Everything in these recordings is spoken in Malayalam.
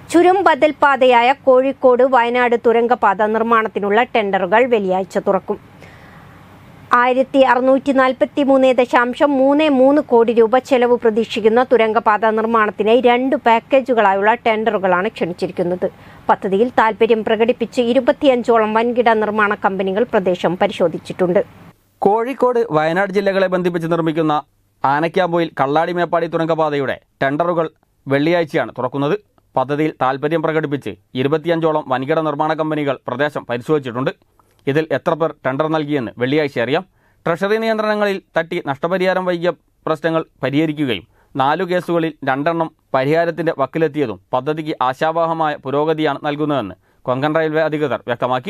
ചുരം ബദൽ പാതയായ കോഴിക്കോട് വയനാട് തുരങ്കപാത നിർമ്മാണത്തിനുള്ള ടെൻഡറുകൾ വെള്ളിയാഴ്ച തുറക്കും. 1643.33 കോടി രൂപ ചെലവ് പ്രതീക്ഷിക്കുന്ന തുരങ്കപാത നിർമ്മാണത്തിന് 2 പാക്കേജുകളായുള്ള ടെൻഡറുകളാണ് ക്ഷണിച്ചിരിക്കുന്നത്. പദ്ധതിയിൽ താൽപര്യം പ്രകടിപ്പിച്ച് 25ഓളം വൻകിട നിർമ്മാണ കമ്പനികൾ പ്രദേശം പരിശോധിച്ചിട്ടുണ്ട്. കോഴിക്കോട് വയനാട് ജില്ലകളെ ബന്ധിപ്പിച്ച് നിർമ്മിക്കുന്ന ആനക്കാമ്പൊയിൽ കള്ളാടി മേപ്പാടി തുരങ്കപാതയുടെ ടെൻഡറുകൾ വെള്ളിയാഴ്ചയാണ് തുറക്കുന്നത്. പദ്ധതിയിൽ താൽപര്യം പ്രകടിപ്പിച്ച് 25ഓളം വൻകിട നിർമ്മാണ കമ്പനികൾ പ്രദേശം പരിശോധിച്ചിട്ടുണ്ട്. ഇതിൽ എത്ര പേർ ടെൻഡർ നൽകിയെന്ന് വെള്ളിയാഴ്ച അറിയാം. ട്രഷറി നിയന്ത്രണങ്ങളിൽ തട്ടി നഷ്ടപരിഹാരം വൈകിയ പ്രശ്നങ്ങൾ പരിഹരിക്കുകയും 4 കേസുകളിൽ 2 എണ്ണം പരിഹാരത്തിന്റെ വക്കിലെത്തിയതും പദ്ധതിക്ക് ആശാവഹമായ പുരോഗതിയാണ് നൽകുന്നതെന്ന് കൊങ്കൺ റെയിൽവേ അധികൃതർ വ്യക്തമാക്കി.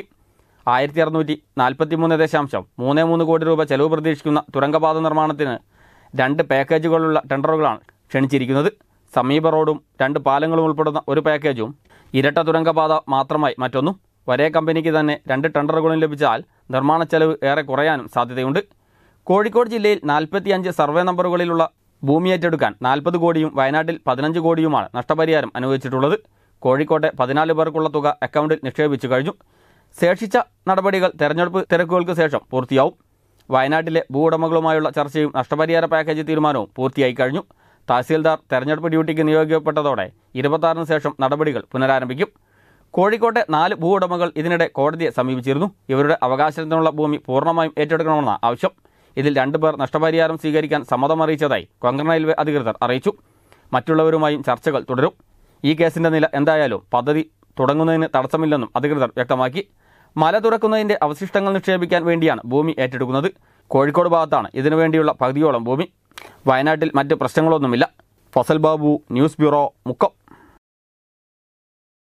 1643.33 കോടി രൂപ ചെലവ് പ്രതീക്ഷിക്കുന്ന തുരങ്കപാത നിർമ്മാണത്തിന് 2 പാക്കേജുകളുള്ള ടെൻഡറുകളാണ് ക്ഷണിച്ചിരിക്കുന്നത്. സമീപ റോഡും 2 പാലങ്ങളും ഉൾപ്പെടുന്ന ഒരു പാക്കേജും ഇരട്ട തുരങ്കപാത മാത്രമായി മറ്റൊന്നും. ഒരേ കമ്പനിക്ക് തന്നെ 2 ടെൻഡറുകളും ലഭിച്ചാൽ നിർമ്മാണ ചെലവ് ഏറെ കുറയാനും സാധ്യതയുണ്ട്. കോഴിക്കോട് ജില്ലയിൽ 45 സർവേ നമ്പറുകളിലുള്ള ഭൂമി ഏറ്റെടുക്കാൻ 40 കോടിയും വയനാട്ടിൽ 15 കോടിയുമാണ് നഷ്ടപരിഹാരം അനുവദിച്ചിട്ടുള്ളത്. കോഴിക്കോട്ടെ 14 പേർക്കുള്ള തുക അക്കൗണ്ടിൽ നിക്ഷേപിച്ചു കഴിഞ്ഞു. ശേഷിച്ച നടപടികൾ തെരഞ്ഞെടുപ്പ് തിരക്കുകൾക്ക് ശേഷം പൂർത്തിയാവും. വയനാട്ടിലെ ഭൂവുടമകളുമായുള്ള ചർച്ചയും നഷ്ടപരിഹാര പാക്കേജ് തീരുമാനവും പൂർത്തിയായി കഴിഞ്ഞു. തഹസീൽദാർ തെരഞ്ഞെടുപ്പ് ഡ്യൂട്ടിക്ക് നിയോഗിക്കപ്പെട്ടതോടെ 26-ന് ശേഷം നടപടികൾ പുനരാരംഭിക്കും. കോഴിക്കോട്ടെ 4 ഭൂവുടമകൾ ഇതിനിടെ കോടതിയെ സമീപിച്ചിരുന്നു. ഇവരുടെ അവകാശത്തിനുള്ള ഭൂമി പൂർണ്ണമായും ഏറ്റെടുക്കണമെന്ന ആവശ്യം. ഇതിൽ 2 പേർ നഷ്ടപരിഹാരം സ്വീകരിക്കാൻ സമ്മതമറിയിച്ചതായി കൊങ്കൺ റെയിൽവേ അധികൃതർ അറിയിച്ചു. മറ്റുള്ളവരുമായും ചർച്ചകൾ തുടരും. ഈ കേസിന്റെ നില എന്തായാലും പദ്ധതി തുടങ്ങുന്നതിന് തടസ്സമില്ലെന്നും അധികൃതർ വ്യക്തമാക്കി. മല തുറക്കുന്നതിന്റെ അവശിഷ്ടങ്ങൾ നിക്ഷേപിക്കാൻ വേണ്ടിയാണ് ഭൂമി ഏറ്റെടുക്കുന്നത്. കോഴിക്കോട് ഭാഗത്താണ് ഇതിനുവേണ്ടിയുള്ള പകുതിയോളം ഭൂമി. വയനാട്ടിൽ മറ്റ് പ്രശ്നങ്ങളൊന്നുമില്ല. Fazal Babu, news bureau, Mukkam.